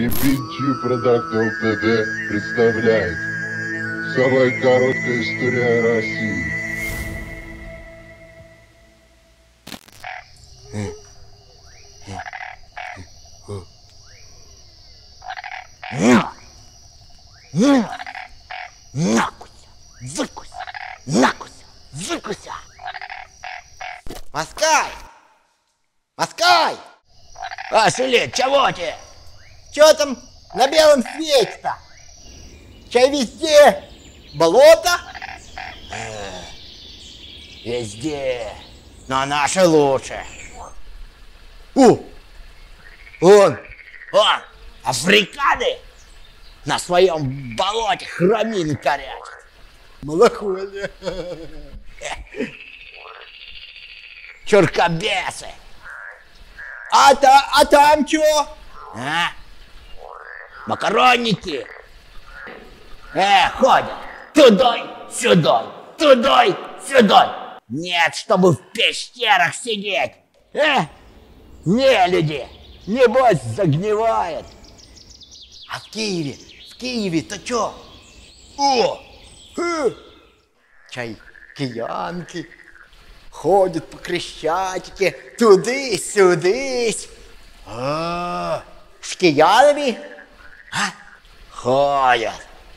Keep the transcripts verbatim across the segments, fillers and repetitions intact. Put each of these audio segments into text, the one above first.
и Пинчи Продакт Лтд представляет самая короткая история России. Накуся, выкуся, накуся, выкуся. Москай! Москай! А, Селит, чего тебе? Чего там на белом свете-то? Чай везде болото? Э, везде, но наше лучше. О! Он! Он! Африканы! На своем болоте храмин корячат. Малохолье. Чуркобесы. А, та, а там чё? А? Макаронники. Э, ходят. Тудой, сюдой. Тудой, сюдой. Нет, чтобы в пещерах сидеть. Э? Не, люди. Небось загнивает. А в Киеве? В Киеве-то чё? О! Э! Чай киянки ходят по Крещатике туды-сюдысь. А, с киянами? А? Ходят.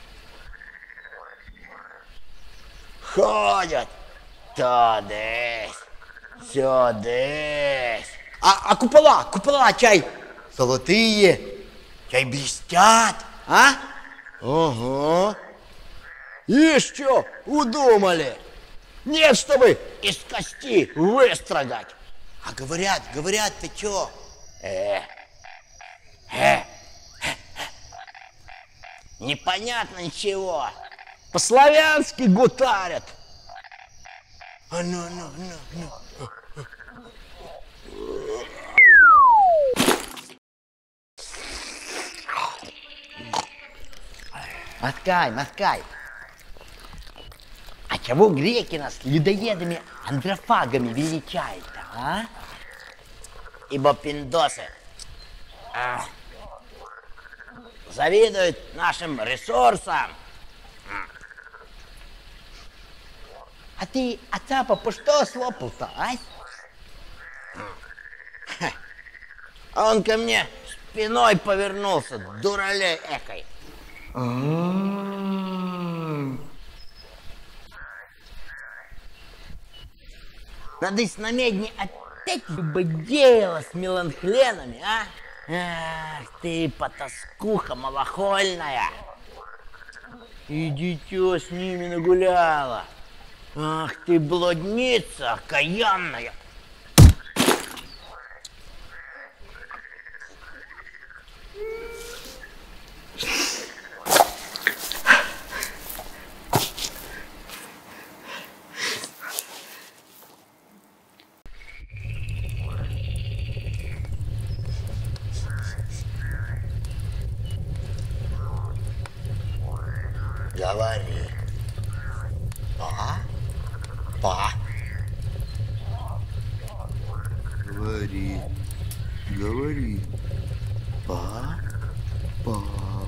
Ходят. Тудысь, сюдысь. А, а купола, купола чай золотые, чай блестят, а? Ага. И что удумали? Нет, чтобы из кости выстрогать. А говорят, говорят, ты чё? Э, э, э, непонятно ничего. По-славянски гутарят. А ну, ну, ну, ну. Москай, Москай. А чего греки нас людоедами-андрофагами величают-то, а? Ибо пиндосы а, завидуют нашим ресурсам. А ты, Ацапа, по что слопал-то, а? А он ко мне спиной повернулся, дуралей экой. Надысь на медне опять бы дело с меланхленами, а? Ах ты, потаскуха малохольная. И дитё с ними нагуляла. Ах ты, блудница окаянная. Говори. Па? Па? Говори. Говори. Па? Па?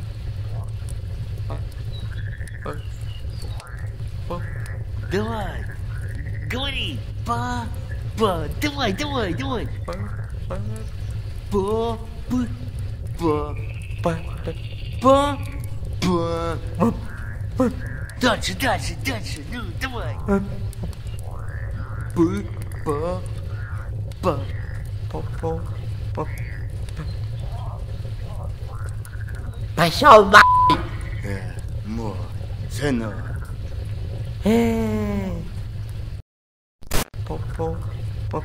Па? Па? Давай. Говори. Па? Па? Давай, давай, давай. Па? Па? Па? Па? Па? Па? Па? Дальше, дальше, дальше, ну давай. П, па, па, па, па, па. Пошел нахуй! Э, мой сынок. Э. Па, па, па,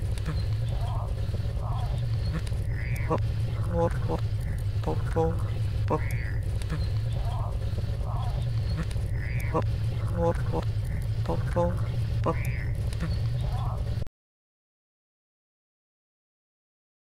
па, па, па, па, па. What, what, what, what, what,